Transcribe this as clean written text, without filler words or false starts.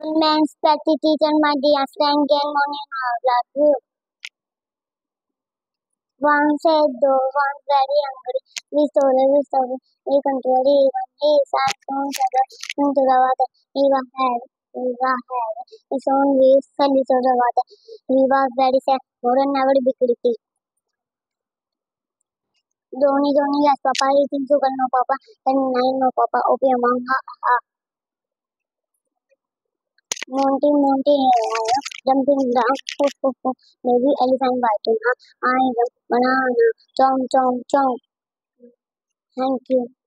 Man's petty teacher, my dear friend, good morning, how are you? One said, though, one very hungry. We control even he sat on into the water. Eva had his own waves fell into the water. He was very sad, more than never be critical. Dhoni, yes, Papa, eating sugar, no, Papa, then nine, no, Papa, opium, ha, ha. Monty, jumping down, poof, poof, poof, maybe elephant biting, I am banana, chomp, chomp, chomp. Thank you.